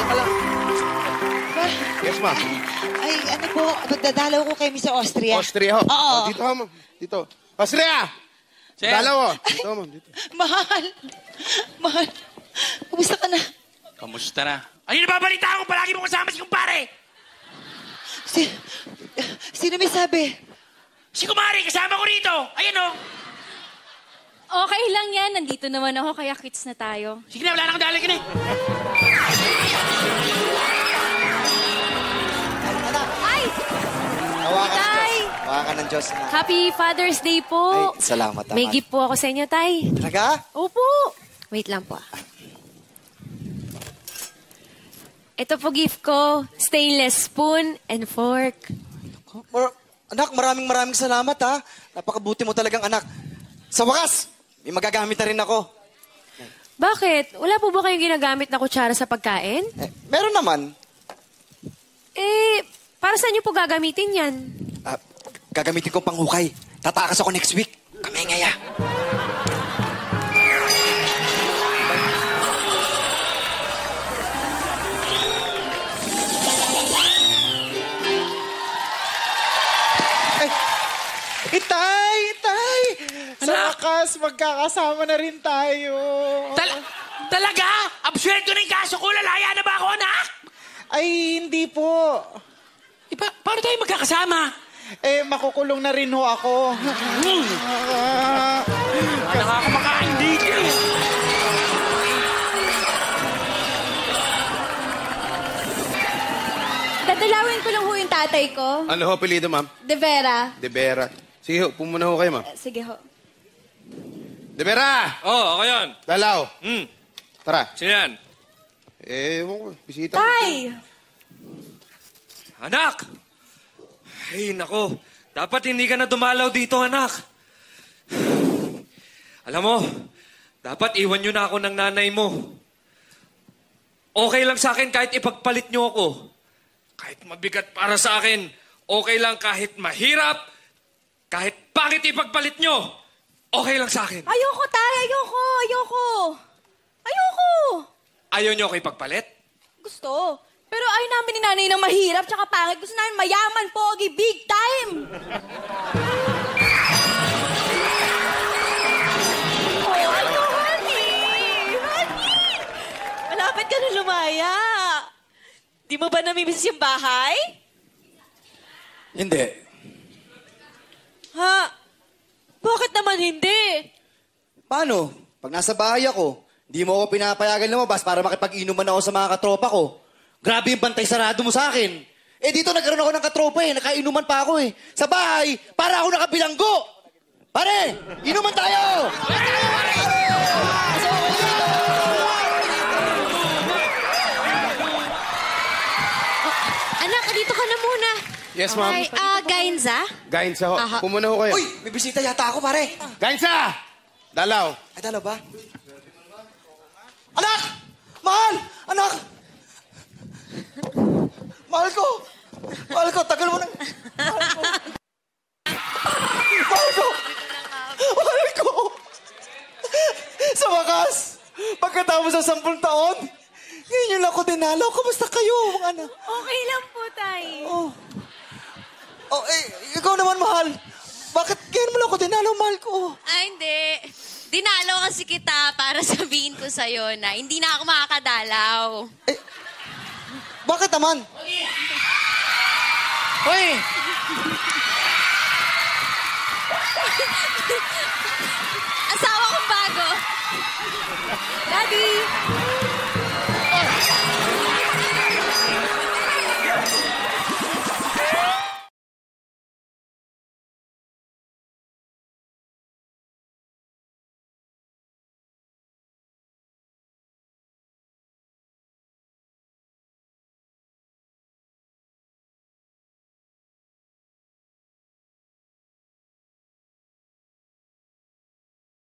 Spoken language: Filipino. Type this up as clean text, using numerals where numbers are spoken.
Teka lang. Yes, ma'am. Ay, ano po, magdadalaw ko kay Miss Austria. Austria, ho? Oo. Dito, ha, ma'am. Dito. Austria! Sir. Dalaw, ho. Dito, ma'am. Dito. Mahal. Mahal. Kumusta ka na? Kamusta na? Ayun, nababalitaan ko. Palagi mo kasama si kumpare. Sino may sabi? Si kumare, kasama ko rito. Ayan, o. Okay lang yan. Nandito naman ako, kaya quits na tayo. Sige na, wala na akong dalag na eh. Ay! Tay! Hawakan ng Diyos na. Happy Father's Day po. Ay, salamat. May gift po ako sa inyo, Tay. Talaga? Opo. Wait lang po. Ito po gift ko. Stainless spoon and fork. Anak, maraming salamat, ha. Napakabuti mo talagang anak. Sa wakas, may magagamit na rin ako. Bakit? Wala po ba kayong ginagamit na kutsara sa pagkain? Meron naman. Para saan niyo po gagamitin yan? Gagamitin ko panghukay. Tatakas ako next week. Kami ngaya. Itay! Sa wakas, magkakasama na rin tayo. Talaga? Absuelto na yung kaso ko. Lalaya na ba ako, anak? Ay, hindi po. Paano tayo magkakasama? Makukulong na rin ho ako. Nakakamakain dito eh. Dadalawin ko lang ho yung tatay ko. Ano ho, pilido, ma'am? De Vera. De Vera. Sige ho, pumuna ho kayo, ma'am. Sige ho. De Vera! Ako yan. Dalaw. Tara. Sino yan? Ewan ko, bisita. Tay! Anak! Ay, nako. Dapat hindi ka na dumalaw dito, anak. Alam mo, dapat iwan nyo na ako ng nanay mo. Okay lang sa akin kahit ipagpalit nyo ako. Kahit mabigat para sa akin, okay lang kahit mahirap, kahit pangit ipagpalit nyo, okay lang sa akin. Ayoko, Tay! Ayoko! Ayaw nyo ako ipagpalit? Gusto. Pero ayaw namin ni nanay ng mahirap tsaka pangit. Gusto namin mayaman, pogi, big time! Honey! Malapit ka na lumaya. Di mo ba namimiss yung bahay? Hindi. Ha? Bakit naman hindi? Paano? Pag nasa bahay ako, hindi mo ako pinapayagan lumabas para makipag-inuman ako sa mga katropa ko. Grabe yung bantay sarado mo sa akin. Dito nagkaroon ako ng katropa nakainuman pa ako Sa bahay, para ako nakabilanggo. Pare, inuman tayo! Anak, dito ka na muna. Yes, ma'am. Gainza? Gainsa ho. Pumuna ho kayo. Uy, may bisita yata ako, pare. Gainsa! Dalaw. Ay, dalaw ba? Anak! Mahal! Anak! Mahal ko! Mahal ko, tagal mo na. Mahal ko! Sa wakas, pagkatapos ng 10 taon, ngayon lang ako dinalaw. Kamusta kayo, mga anak? Okay lang po, Tay. Ikaw naman, mahal. Bakit ngayon mo lang ako dinalaw, mahal ko? Hindi. Dinalaw kasi kita para sabihin ko sa'yo na hindi na ako makakadalaw. Bakit naman? Hoy! Asawa kong bago. Daddy!